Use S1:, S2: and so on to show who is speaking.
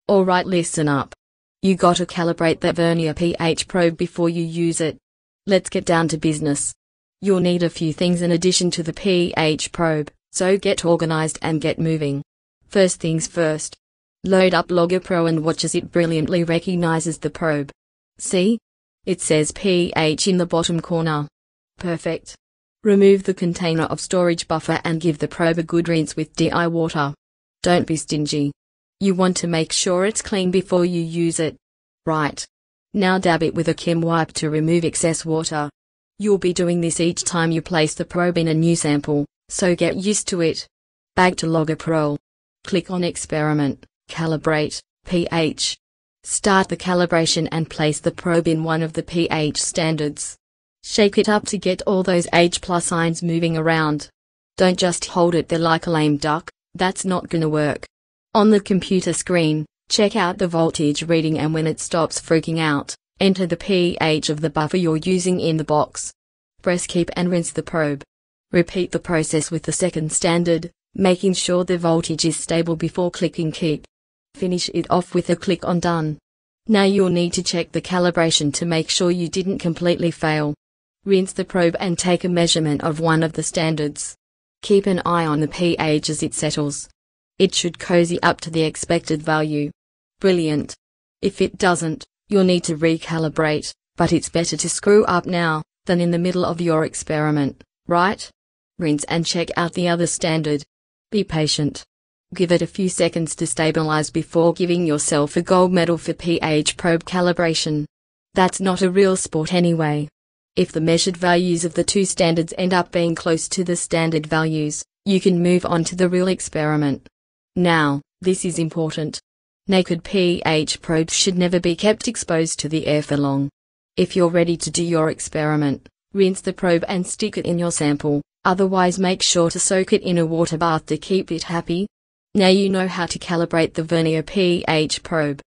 S1: Alright, listen up. You gotta calibrate that vernier pH probe before you use it. Let's get down to business. You'll need a few things in addition to the pH probe, so get organized and get moving. First things first. Load up Logger Pro and watch as it brilliantly recognizes the probe. See? It says pH in the bottom corner. Perfect. Remove the container of storage buffer and give the probe a good rinse with DI water. Don't be stingy. You want to make sure it's clean before you use it. Right. Now dab it with a chem wipe to remove excess water. You'll be doing this each time you place the probe in a new sample, so get used to it. Back to Logger Pro. Click on Experiment, Calibrate, pH. Start the calibration and place the probe in one of the pH standards. Shake it up to get all those H+ signs moving around. Don't just hold it there like a lame duck, that's not gonna work. On the computer screen, check out the voltage reading, and when it stops freaking out, enter the pH of the buffer you're using in the box. Press Keep and rinse the probe. Repeat the process with the second standard, making sure the voltage is stable before clicking Keep. Finish it off with a click on Done. Now you'll need to check the calibration to make sure you didn't completely fail. Rinse the probe and take a measurement of one of the standards. Keep an eye on the pH as it settles. It should cozy up to the expected value. Brilliant. If it doesn't, you'll need to recalibrate, but it's better to screw up now than in the middle of your experiment, right? Rinse and check out the other standard. Be patient. Give it a few seconds to stabilize before giving yourself a gold medal for pH probe calibration. That's not a real sport anyway. If the measured values of the two standards end up being close to the standard values, you can move on to the real experiment. Now, this is important. Naked pH probes should never be kept exposed to the air for long. If you're ready to do your experiment, rinse the probe and stick it in your sample, otherwise make sure to soak it in a water bath to keep it happy. Now you know how to calibrate the vernier pH probe.